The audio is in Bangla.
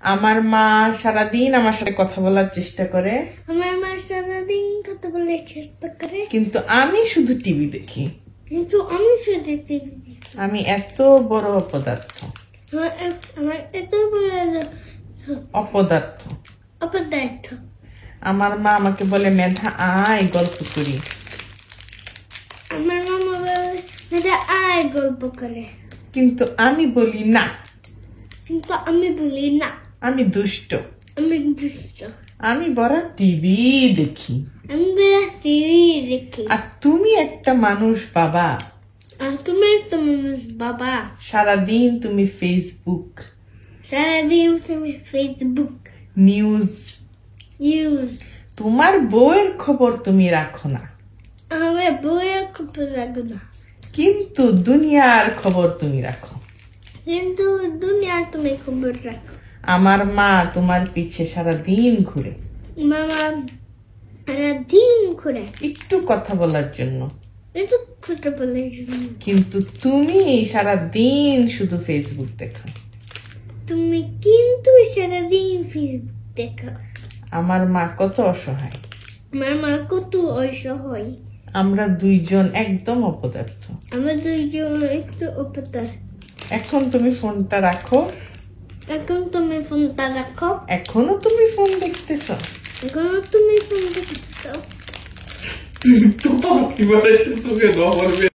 আমার মা সারাদিন আমার সাথে কথা বলার চেষ্টা করে। আমার মা সারাদিন কথা বলার চেষ্টা করে, কিন্তু আমি শুধু টিভি দেখি। আমি এত বড় অপদার্থ। অপদার্থ। আমার মা আমাকে বলে, মেধা আয় গল্প করি। আমার মামা বলে, মেধা আয় গল্প করে। কিন্তু আমি বলি না। আমি দুষ্ট। আমি বড় টিভি দেখি। আর তুমি একটা মানুষ বাবা। সারাদিন তুমি ফেসবুক নিউজ। তোমার বউয়ের খবর তুমি রাখো না। আমার বউয়ের খবর রাখো না, কিন্তু দুনিয়ার খবর তুমি রাখো। আমার মা তোমার পিছে সারাদিন ঘুরে। একটু কথা বলার জন্য। কিন্তু তুমি সারাদিন শুধু ফেসবুক দেখো। আমার মা কত অসহায়। আমরা দুইজন একদম অপদার্থ। এখন তুমি ফোনটা রাখো। এখনো তুমি ফোন দেখতেছ।